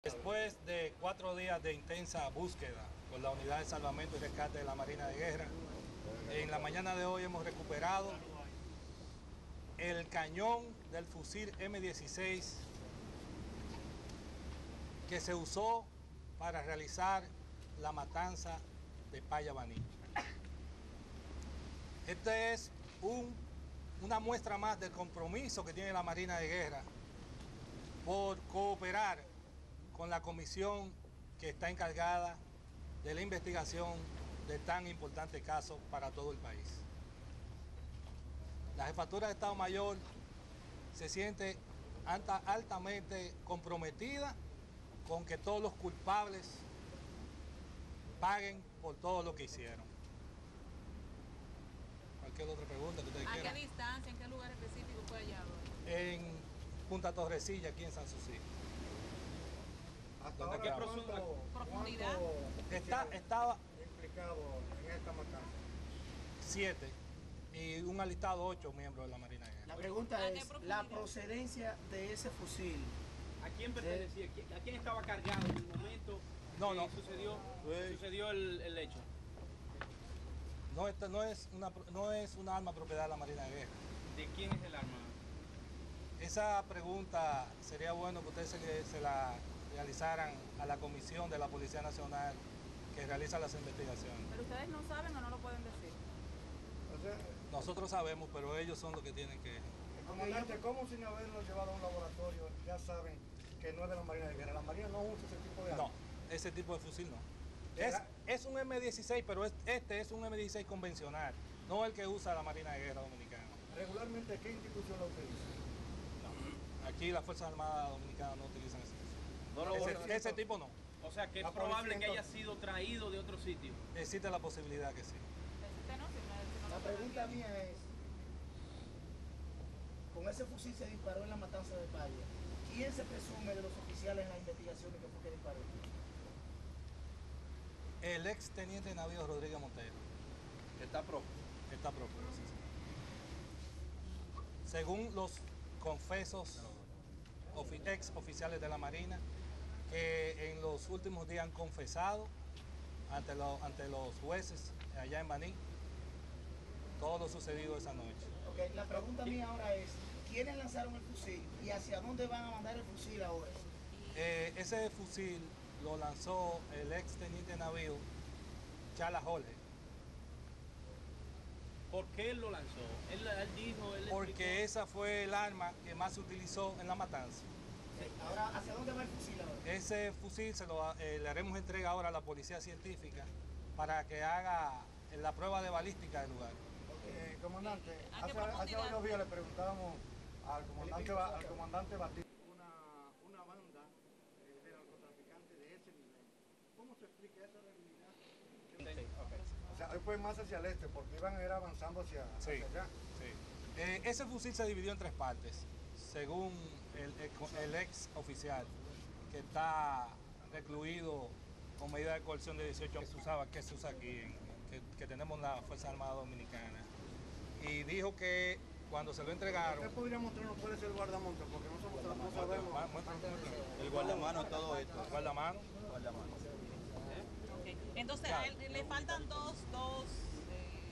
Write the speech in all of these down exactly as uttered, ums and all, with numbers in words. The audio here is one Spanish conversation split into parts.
Después de cuatro días de intensa búsqueda por la Unidad de Salvamento y Rescate de la Marina de Guerra, en la mañana de hoy hemos recuperado el cañón del fusil eme dieciséis que se usó para realizar la matanza de Paya Baní. Este es un, una muestra más del compromiso que tiene la Marina de Guerra por cooperar con la comisión que está encargada de la investigación de tan importante caso para todo el país. La Jefatura de Estado Mayor se siente alta, altamente comprometida con que todos los culpables paguen por todo lo que hicieron. Cualquier otra pregunta que ustedes quieran. ¿A qué distancia, en qué lugar específico fue hallado? En Punta Torrecilla, aquí en San Susi. ¿Hasta ahora cuánto, profundidad? cuánto Está, estaba implicado en esta matanza? siete y un alistado ocho miembros de la Marina de Guerra. La pregunta es la procedencia de ese fusil. ¿A quién pertenecía? ¿A quién estaba cargado en el momento no, que no. sucedió, sucedió el, el hecho? No, esta no es una no es una arma propiedad de la Marina de Guerra. ¿De quién es el arma? Esa pregunta sería bueno que ustedes se, se la realizaran a la comisión de la Policía Nacional que realiza las investigaciones. ¿Pero ustedes no saben o no lo pueden decir? O sea, nosotros sabemos, pero ellos son los que tienen que... Comandante, ¿cómo sin haberlo llevado a un laboratorio ya saben que no es de la Marina de Guerra? La Marina no usa ese tipo de arma. No, ese tipo de fusil no. Es, es un eme dieciséis, pero es, este es un eme dieciséis convencional, no el que usa la Marina de Guerra Dominicana. ¿Regularmente qué institución lo utiliza? No, aquí las Fuerzas Armadas Dominicanas no utilizan ese fusil. No lo ese, ese tipo no. O sea, que es probable que haya sido traído de otro sitio. Existe la posibilidad que sí. La pregunta mía es, con ese fusil se disparó en la matanza de Paya. ¿Quién se presume de los oficiales en la investigación de que fue que disparó? El ex teniente navío Rodríguez Montero. Que está prófugo. Está prófugo, sí, sí. Según los confesos ofi ex oficiales de la Marina, que en los últimos días han confesado ante, lo, ante los jueces allá en Baní todo lo sucedido esa noche. Ok, la pregunta mía ahora es, ¿quiénes lanzaron el fusil y hacia dónde van a mandar el fusil ahora? Eh, ese fusil lo lanzó el ex teniente navío Chala Jorge. ¿Por qué él lo lanzó? Él, él dijo, él Porque explicó. esa fue el arma que más se utilizó en la matanza. Sí, ahora, ¿hacia dónde va el fusil ahora? Ese fusil se lo, eh, le haremos entrega ahora a la policía científica para que haga la prueba de balística del lugar. Eh, comandante, hace, hace varios días le preguntábamos al comandante, al comandante Batista una, una banda eh, de narcotraficantes de ese nivel. ¿Cómo se explica esa realidad? Sí, okay. O sea, hoy fue más hacia el este, porque iban a ir avanzando hacia, sí, hacia allá. Sí. Eh, ese fusil se dividió en tres partes, según el, el, el ex oficial que está recluido con medida de coerción de dieciocho que se usaba, que se usa aquí, en, que, que tenemos la Fuerza Armada Dominicana. Y dijo que cuando se lo entregaron... ¿Usted podría mostrarnos cuál es el guardamonte? Porque nosotros no sabemos. Muestra, muestra. El guardamano, todo esto. El guardamano. Guardamano. Okay. Entonces claro. A él le faltan dos, dos... Eh,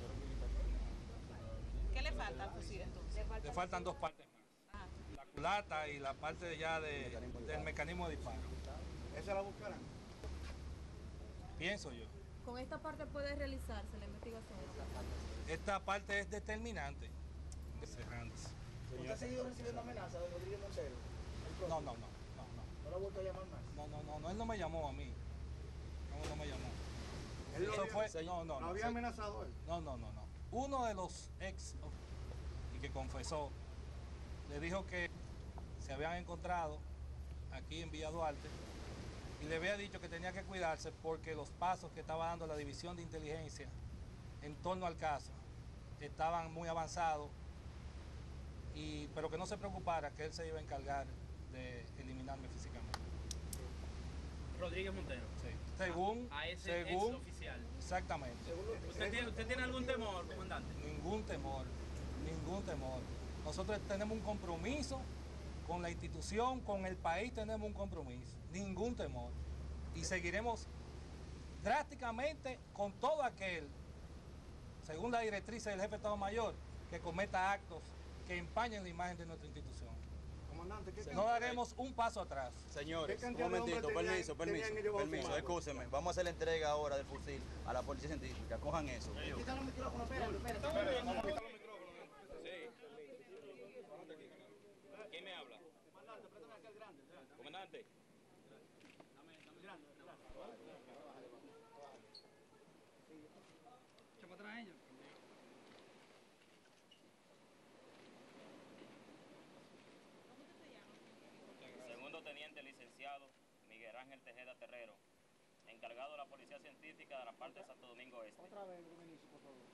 ¿qué le falta al fusil entonces? Le faltan dos partes más. Ah. La culata y la parte de ya de, del mecanismo de disparo. ¿Esa la buscarán? Pienso yo. ¿Con esta parte puede realizarse la investigación? Esta parte es determinante. ¿Usted ha seguido recibiendo amenazas de Rodríguez Montero? No, no, no, no, no. ¿No lo ha vuelto a llamar más? No, no, no, no, él no me llamó a mí. No, no me llamó. Él Eso había, fue, no, no, ¿No no, había sí. amenazado él? No, no, no, no. Uno de los ex y que confesó, le dijo que se habían encontrado aquí en Villa Duarte y le había dicho que tenía que cuidarse porque los pasos que estaba dando la división de inteligencia en torno al caso estaban muy avanzados, y, pero que no se preocupara, que él se iba a encargar de eliminarme físicamente. Rodríguez Montero. Sí. Según, a, a ese según, ex oficial. Exactamente. ¿Usted tiene, ¿Usted tiene algún temor, comandante? Ningún temor, ningún temor. Nosotros tenemos un compromiso con la institución, con el país tenemos un compromiso, ningún temor. Y seguiremos drásticamente con todo aquel, según la directriz del jefe de Estado Mayor, que cometa actos que empañen la imagen de nuestra institución. Comandante, ¿qué No daremos un paso atrás. Señores, ¿Qué un cantidad de momentito, hombres tenían- permiso, permiso, tenían ellos permiso, bautizados? excúsenme. Vamos a hacer la entrega ahora del fusil a la policía científica. Cojan eso. Quita los micrófonos, espérate, espérate. ¿Quién me habla? Comandante. Segundo teniente licenciado Miguel Ángel Tejeda Terrero, encargado de la Policía Científica de la parte de Santo Domingo Este. Otra vez, Dominicio, por favor.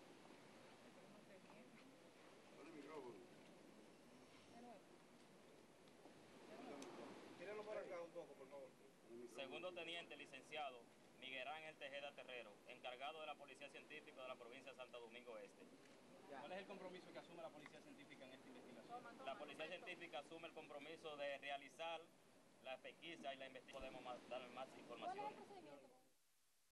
Tírenlo para acá un poco, por favor. Segundo teniente licenciado Miguel Ángel Tejeda Terrero, encargado de la Policía Científica de la provincia de Santo Domingo Este. ¿Cuál es el compromiso que asume la Policía Científica en esta investigación? La Policía Científica asume el compromiso de realizar la pesquisa y la investigación. Podemos más- dar más ¿Cuál es el información. procedimiento?